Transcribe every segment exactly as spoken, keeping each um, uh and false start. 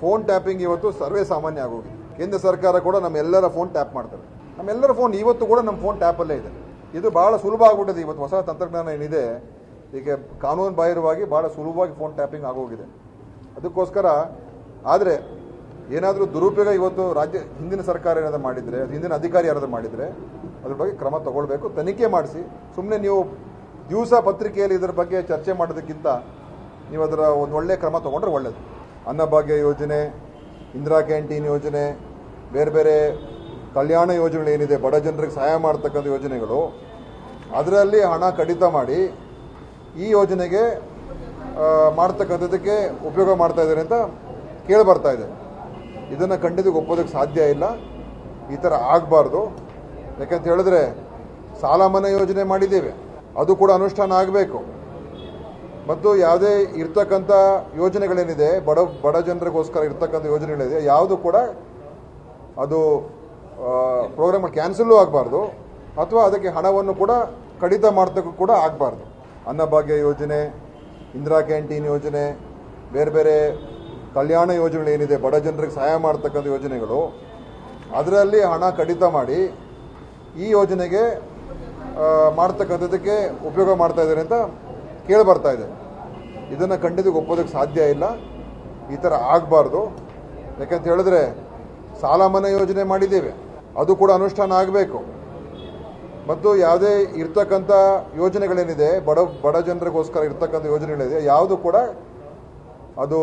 Phone tapping ಇವತ್ತು ಸರ್ವೇ ಸಾಮಾನ್ಯ ಆಗೋಗಿದೆ. ಕೇಂದ್ರ ಸರ್ಕಾರ ಕೂಡ ನಮ್ಮೆಲ್ಲರ ಫೋನ್ ಟ್ಯಾಪ್ ಮಾಡ್ತಾರೆ. ನಮ್ಮೆಲ್ಲರ ಫೋನ್ ಇವತ್ತು ಕೂಡ ನಮ್ಮ ಫೋನ್ ಟ್ಯಾಪಲ್ಲೇ ಇದೆ. ಇದು ಬಹಳ ಸುಲಭ ಆಗ್ಬಿಟ್ಟಿದೆ. ಇವತ್ತು ಹೊಸ ತಂತ್ರಜ್ಞಾನ ಏನಿದೆ, ಈಗ ಕಾನೂನು ಬಾಹಿರವಾಗಿ ಬಹಳ ಸುಲಭವಾಗಿ ಫೋನ್ ಟ್ಯಾಪಿಂಗ್ ಆಗೋಗಿದೆ. ಅದಕ್ಕೋಸ್ಕರ ಆದರೆ ಏನಾದರೂ ದುರುಪಯೋಗ ಇವತ್ತು ರಾಜ್ಯ ಹಿಂದಿನ ಸರ್ಕಾರ ಏನಾದರೂ ಮಾಡಿದರೆ, ಹಿಂದಿನ ಅಧಿಕಾರಿ ಯಾರಾದರೂ ಮಾಡಿದರೆ ಅದ್ರ ಬಗ್ಗೆ ಕ್ರಮ ತಗೊಳ್ಬೇಕು, ತನಿಖೆ ಮಾಡಿಸಿ. ಸುಮ್ಮನೆ ನೀವು ದಿವಸ ಪತ್ರಿಕೆಯಲ್ಲಿ ಇದರ ಬಗ್ಗೆ ಚರ್ಚೆ ಮಾಡೋದಕ್ಕಿಂತ ನೀವು ಅದರ ಒಂದು ಒಳ್ಳೆಯ ಕ್ರಮ ತೊಗೊಂಡ್ರೆ ಒಳ್ಳೆಯದು. ಅನ್ನಭಾಗ್ಯ ಯೋಜನೆ, ಇಂದಿರಾ ಕ್ಯಾಂಟೀನ್ ಯೋಜನೆ, ಬೇರೆ ಬೇರೆ ಕಲ್ಯಾಣ ಯೋಜನೆಗಳೇನಿದೆ, ಬಡ ಜನರಿಗೆ ಸಹಾಯ ಮಾಡ್ತಕ್ಕಂಥ ಯೋಜನೆಗಳು, ಅದರಲ್ಲಿ ಹಣ ಕಡಿತ ಮಾಡಿ ಈ ಯೋಜನೆಗೆ ಮಾಡ್ತಕ್ಕಂಥದ್ದಕ್ಕೆ ಉಪಯೋಗ ಮಾಡ್ತಾ ಇದ್ದಾರೆ ಅಂತ ಕೇಳಿ ಬರ್ತಾ ಇದೆ. ಇದನ್ನು ಖಂಡಿತ ಒಪ್ಪೋದಕ್ಕೆ ಸಾಧ್ಯ ಇಲ್ಲ. ಈ ಥರ ಆಗಬಾರ್ದು. ಯಾಕಂತ ಹೇಳಿದ್ರೆ ಸಾಲ ಮನ್ನಾ ಯೋಜನೆ ಮಾಡಿದ್ದೇವೆ, ಅದು ಕೂಡ ಅನುಷ್ಠಾನ ಆಗಬೇಕು. ಮತ್ತು ಯಾವುದೇ ಇರ್ತಕ್ಕಂಥ ಯೋಜನೆಗಳೇನಿದೆ, ಬಡ ಬಡ ಜನರಿಗೋಸ್ಕರ ಇರ್ತಕ್ಕಂಥ ಯೋಜನೆಗಳಿದೆ, ಯಾವುದು ಕೂಡ ಅದು ಪ್ರೋಗ್ರಾಮ್ ಕ್ಯಾನ್ಸಲ್ಲೂ ಆಗಬಾರ್ದು ಅಥವಾ ಅದಕ್ಕೆ ಹಣವನ್ನು ಕೂಡ ಕಡಿತ ಮಾಡ್ತಕ್ಕೂ ಕೂಡ ಆಗಬಾರ್ದು. ಅನ್ನಭಾಗ್ಯ ಯೋಜನೆ, ಇಂದಿರಾ ಕ್ಯಾಂಟೀನ್ ಯೋಜನೆ, ಬೇರೆ ಬೇರೆ ಕಲ್ಯಾಣ ಯೋಜನೆಗಳೇನಿದೆ, ಬಡ ಜನರಿಗೆ ಸಹಾಯ ಮಾಡ್ತಕ್ಕಂಥ ಯೋಜನೆಗಳು, ಅದರಲ್ಲಿ ಹಣ ಕಡಿತ ಮಾಡಿ ಈ ಯೋಜನೆಗೆ ಮಾಡ್ತಕ್ಕಂಥದ್ದಕ್ಕೆ ಉಪಯೋಗ ಮಾಡ್ತಾ ಇದ್ದಾರೆ ಅಂತ ಕೇಳಿ ಬರ್ತಾ ಇದೆ. ಇದನ್ನು ಖಂಡಿತ ಒಪ್ಪೋದಕ್ಕೆ ಸಾಧ್ಯ ಇಲ್ಲ. ಈ ಥರ ಆಗಬಾರ್ದು. ಯಾಕಂತ ಹೇಳಿದ್ರೆ ಸಾಲ ಮನ್ನಾ ಯೋಜನೆ ಮಾಡಿದ್ದೇವೆ, ಅದು ಕೂಡ ಅನುಷ್ಠಾನ ಆಗಬೇಕು. ಮತ್ತು ಯಾವುದೇ ಇರ್ತಕ್ಕಂಥ ಯೋಜನೆಗಳೇನಿದೆ, ಬಡ ಬಡ ಜನರಿಗೋಸ್ಕರ ಇರ್ತಕ್ಕಂಥ ಯೋಜನೆಗಳಿದೆ, ಯಾವುದು ಕೂಡ ಅದು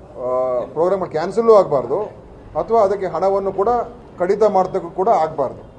ಪ್ರೋಗ್ರಾಮ್ ಕ್ಯಾನ್ಸಲ್ಲೂ ಆಗಬಾರ್ದು ಅಥವಾ ಅದಕ್ಕೆ ಹಣವನ್ನು ಕೂಡ ಕಡಿತ ಮಾಡ್ತಕ್ಕೂ ಕೂಡ ಆಗಬಾರ್ದು.